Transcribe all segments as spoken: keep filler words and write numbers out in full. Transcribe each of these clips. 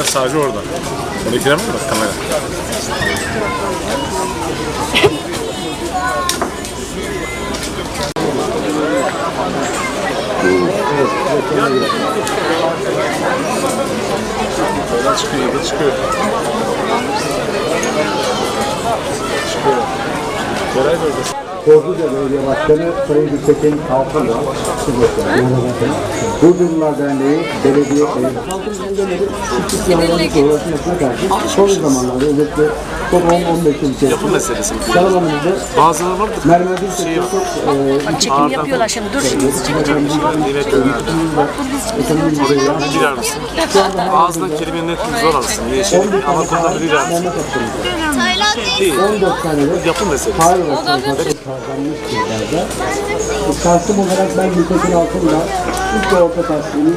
tane sadece orada. Onu ikiler mi bak kamera? Oradan çıkıyor, yedi çıkıyor. Çıkıyor. Göray da orada. Korkuca Belediye Başkanı Sayın Gültekin Kalkın'la Burdurlular Derneği Belediye Halkın Engelleri Çiftlik Yağlarının uğraşmasına karşı son zamanlarda özellikle son on on beş yıl içerisinde yapı meselesi. Karamanımızda bazıları var da mermerci sektörü çok Bak çekim yapıyorlar şimdi. Dur şimdi biz çekeceğim. yine dönerdi. Bilir misin? Ağzından kelimenin netliğini zor alsın. Niye şey ama konuda bilir misin? Değil. on dört tane de Yapı meselesi. hayır ve kazanmış yıllarda. Şahsım olarak ben Gültekin Altın'la ilk ve orta tahsilini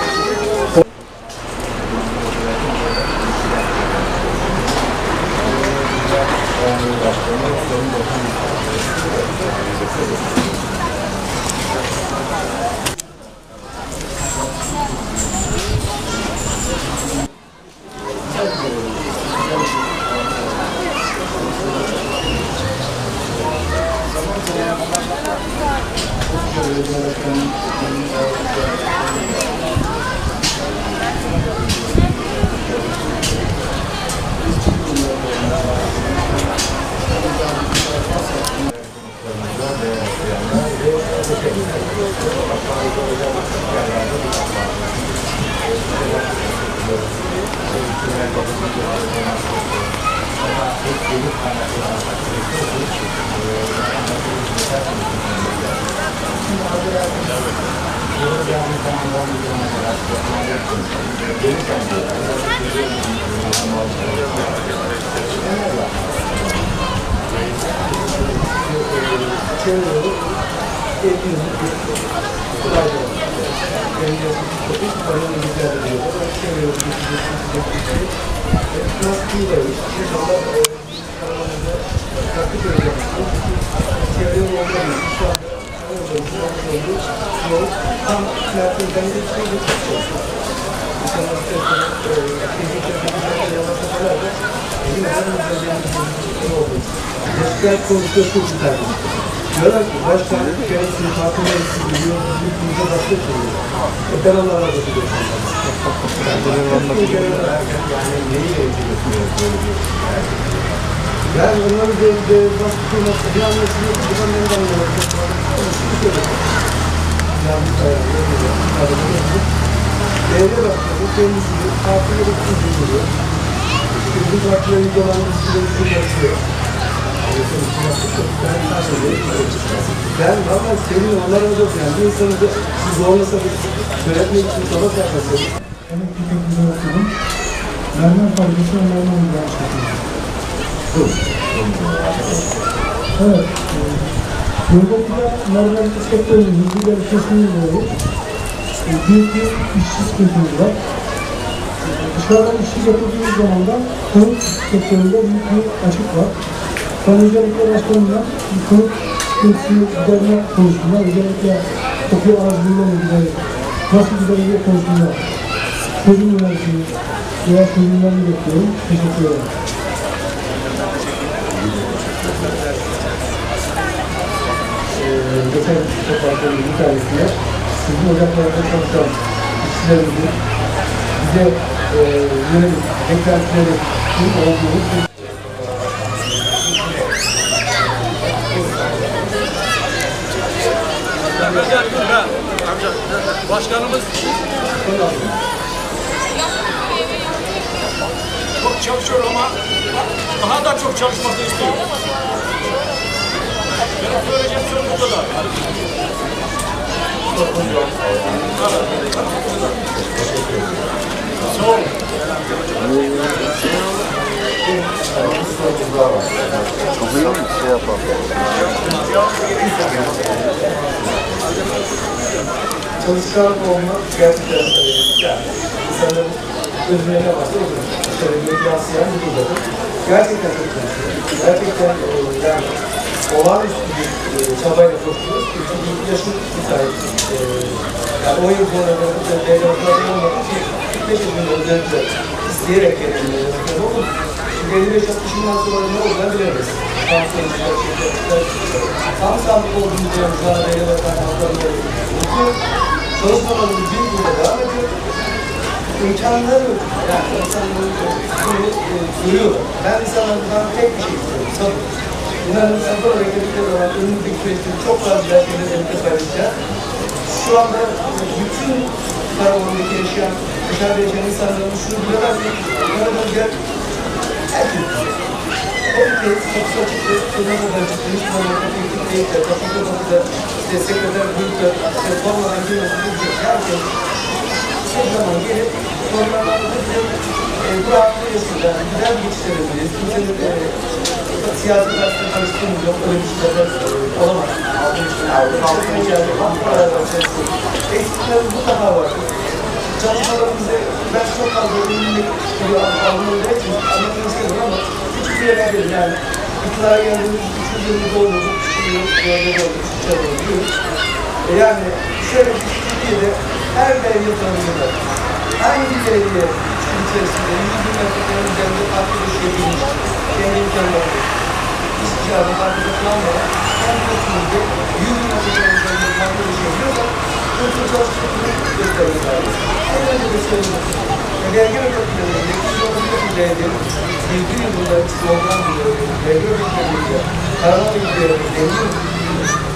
Destek konusunda çok güzel. Diyorlar ki başkan kendisini farkında hissediyor, büyüklüğünüze başka söylüyor. Ben Allah'a razı ediyorum. Ben onların de nasıl tutulması, bir anlasını yapacağım, ben de anlamadım. Devre başkanı kendisini farkında hissediyor. Bu partilerin dolandırıcıları sürmesi. Ben valla senin onlara da yani bir insanı da zorlasa bir söyletmek için sola sarmasın. Evet, bir okudum. Mermer fabrikası ve mermer uygulaması yapıyoruz. Evet. Bölgede mermer sektörünün hızlı gelişmesini izliyoruz. Büyük bir işçi sıkıntımız var. Dışarıdan işçi getirdiğimiz zaman da konut sektöründe büyük bir açık var. Ben özellikle başkanımla bir konut sıkıntısını giderme konusunda, özellikle okul arzuyla ilgili nasıl giderecek konusunda çözüm önerisini veya çözümlerini bekliyorum. Teşekkür ederim. Ee, geçen toplantıların bir tanesinde sizin ocaklarda çalışan işçilerimizin bize e, yönelik beklentileri olduğunu Amca, başkanımız çok çalışıyor ama daha da çok çalışmasını istiyor. Benim söyleyeceğim söz bu kadar. Sağ olun. Okuyor mu? Şey yapalım. Çalışkan olmak gerçekten yani insanların özüne varsa o zaman şöyle bir yansıyan bir durumda. Gerçekten çok çalışıyor. Gerçekten yani olağanüstü bir çabayla koşuyoruz. Çünkü yaşım müsait. Yani on yıl sonra da devletlerden olmadığı için beş yıl özellikle isteyerek geldiğinde ne olur? Şimdi elli beş altmışından sonra ne olacağını bilemeyiz. Tam sonuçlar, şirketler, tam sağlık olduğumuz yani şu anda belli bakan halklarında unutuyor. Çalışmalarımız bir yılda devam ediyor. İmkanları yok. Yani insanların bunu e, görüyorlar. Ben insanlardan tek bir şey istiyorum. Sabır. İnanın sabır hareketiyle olan önümüzdeki süreçte çok fazla güzel şeyler birlikte paylaşacağız. Şu anda bütün Karaman'daki yaşayan, dışarıda yaşayan insanların şunu bilemez mi? Karaman'da herkes herkes kapısı açıktır, sonuna kadar çıktı, hiç Karaman'da teknik değilse, kapıda kapıda, işte sekreter, büyükler, işte sormadan geliyorsunuz, herkes her zaman gelip sorunlarla e, bu rahatlıyorsunuz. Yani güzel bir geçişlerebiliriz. Kimsenin e, siyasi karşısında karıştığımız yok. Öyle bir şeyler olamaz. Altın içeride kamplarla çalışıyoruz. Eksiklerimiz mutlaka var. Çalışmalarımızı ben çok fazla ürünlük gibi algıladığı için anlatmak istiyorum ama küçük bir yerler değil yani. İktidara geldiğimiz üçüncü yılımız oldu. Bu küçük bir yıl, yolda oldu, küçük bir yıl diyoruz. E yani şöyle bir Türkiye'de her belediye tanımında hangi belediye içerisinde yüz bin metrekarenin üzerinde farklı bir şey bilmiş, kendi imkanları, iş ticareti farklı kullanmadan hem Türkiye'de yüz bin metrekarenin üzerinde farklı bir şey biliyorsa Türkiye çalışmalarını göstermek lazım. En önce de söyleyeyim. Vergi ödüllerinde yetmiş bir belediye bir yılında slogan buluyor. Vergi ödüllerinde Karaman İlgileri,